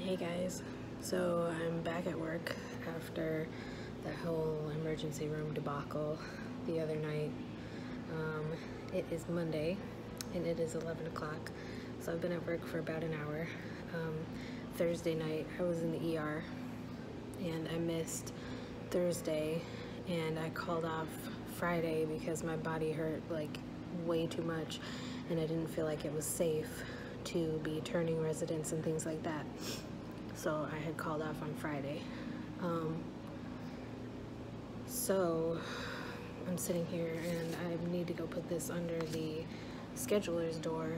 Hey guys, so I'm back at work after the whole emergency room debacle the other night. It is Monday and it is 11 o'clock, so I've been at work for about an hour. Thursday night I was in the ER and I missed Thursday, and I called off Friday because my body hurt like way too much and I didn't feel like it was safe to be turning residents and things like that. So I had called off on Friday. So I'm sitting here and I need to go put this under the scheduler's door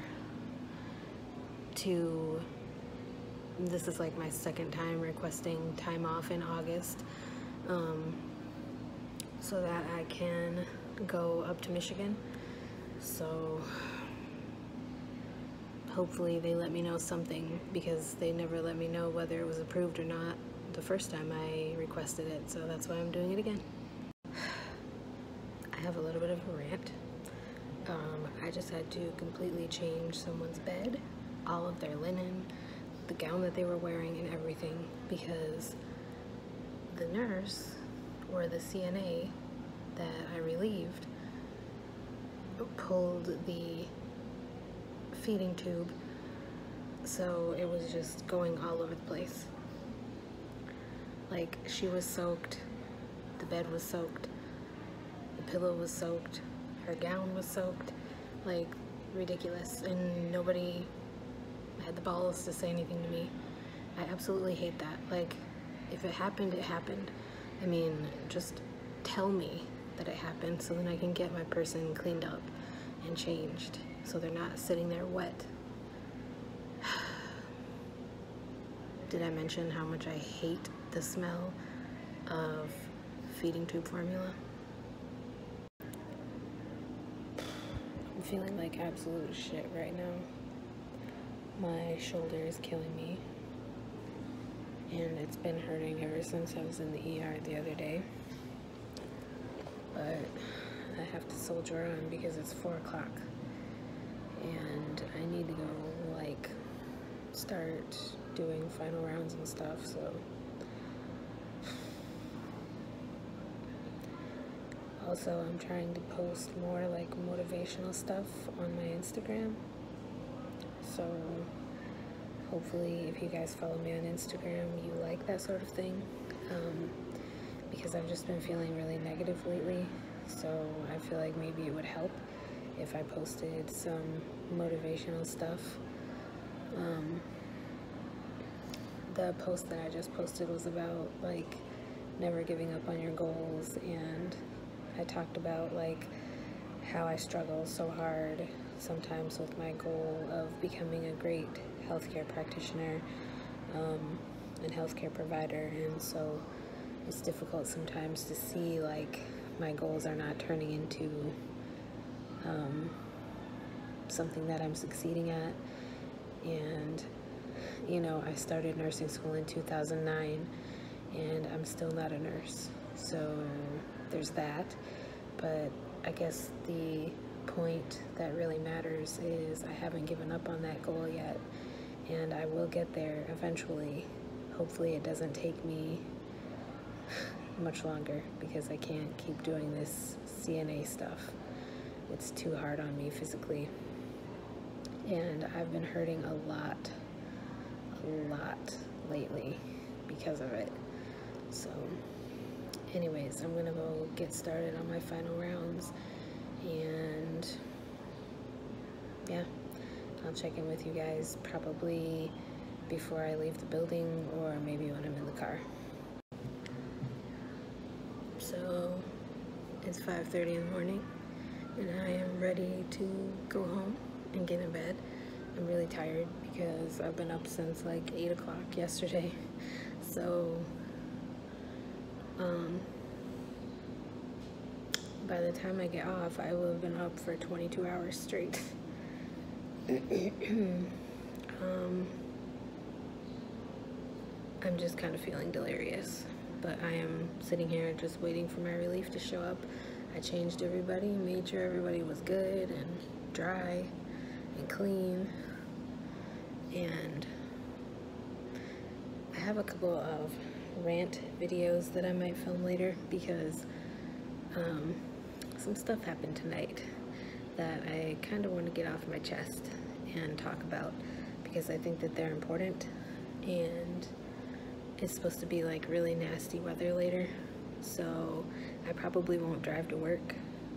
this is like my second time requesting time off in August, so that I can go up to Michigan. So hopefully they let me know something, because they never let me know whether it was approved or not the first time I requested it, so that's why I'm doing it again. I have a little bit of a rant. I just had to completely change someone's bed, all of their linen, the gown that they were wearing and everything, because the nurse, or the CNA that I relieved, pulled the feeding tube, so it was just going all over the place. Like, she was soaked, the bed was soaked, the pillow was soaked, her gown was soaked, like ridiculous, and nobody had the balls to say anything to me. I absolutely hate that. Like, if it happened, it happened. I mean, just tell me that it happened so then I can get my person cleaned up and changed, so they're not sitting there wet. Did I mention how much I hate the smell of feeding tube formula? I'm feeling like absolute shit right now. My shoulder is killing me, and it's been hurting ever since I was in the ER the other day. But I have to soldier on because it's 4 o'clock and I need to go like start doing final rounds and stuff, so also I'm trying to post more like motivational stuff on my Instagram, so hopefully if you guys follow me on Instagram you like that sort of thing, because I've just been feeling really negative lately, so I feel like maybe it would help if I posted some motivational stuff. The post that I just posted was about like never giving up on your goals, and I talked about like how I struggle so hard sometimes with my goal of becoming a great healthcare practitioner and healthcare provider, and so it's difficult sometimes to see like my goals are not turning into something that I'm succeeding at. And you know, I started nursing school in 2009 and I'm still not a nurse, so there's that. But I guess the point that really matters is I haven't given up on that goal yet, and I will get there eventually. Hopefully it doesn't take me much longer, because I can't keep doing this CNA stuff. It's too hard on me physically, and I've been hurting a lot lately because of it. So anyways, I'm gonna go get started on my final rounds, and yeah, I'll check in with you guys probably before I leave the building, or maybe when I'm in the car. So it's 5:30 in the morning and I am ready to go home and get in bed. I'm really tired because I've been up since like 8 o'clock yesterday, so by the time I get off I will have been up for 22 hours straight. I'm just kind of feeling delirious, but I am sitting here just waiting for my relief to show up. I changed everybody, made sure everybody was good and dry and clean, and have a couple of rant videos that I might film later because some stuff happened tonight that I kind of want to get off my chest and talk about because I think that they're important, and it's supposed to be like really nasty weather later, so I probably won't drive to work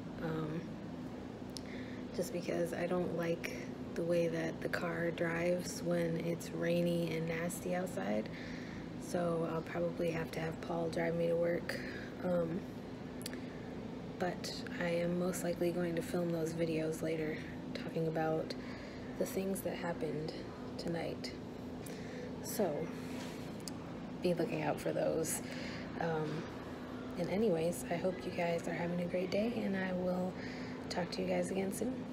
just because I don't like the way that the car drives when it's rainy and nasty outside. So I'll probably have to have Paul drive me to work, but I am most likely going to film those videos later talking about the things that happened tonight. So be looking out for those. And anyways, I hope you guys are having a great day, and I will talk to you guys again soon.